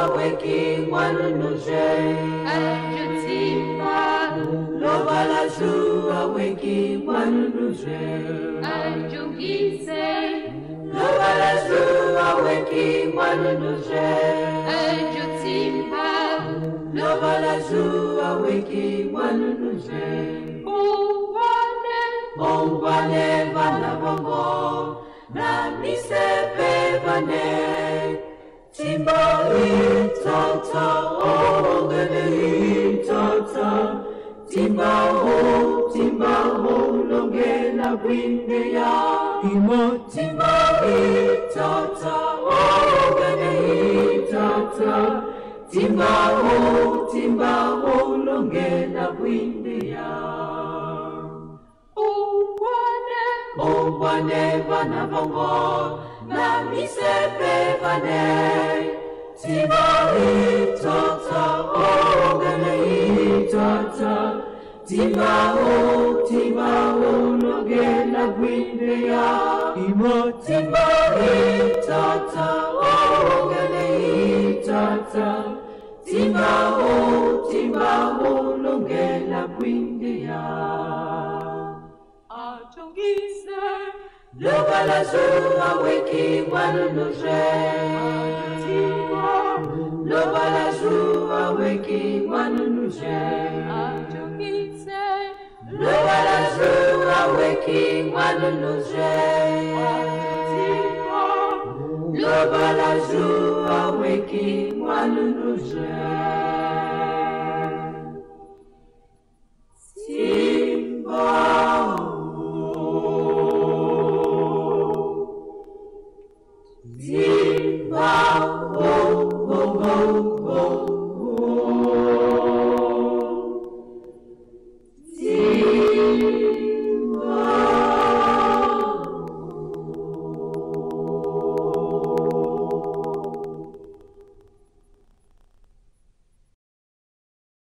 weki wanunuje Ajutimba Loba la jua weki wanunuje Ajungise Loba la jua weki wanunuje Ajutimba Loba la jua weki wanunuje Ongwane vana bongo na misepe vane Timba hitata ongene hitata Timba ho longe na bwinde ya Imo timba hitata ongene hitata Timba ho longe na bwinde ya Ongwane vana bongo na misepe vane Timba hitata ongene hitata Timba ho loge na bwinde ya Imo timba hitata ongene hitata Timba ho loge na bwinde ya Loba la jua weki wanunuje Loba la jua weki wanunuje Loba la jua weki wanunuje Loba la jua weki wanunuje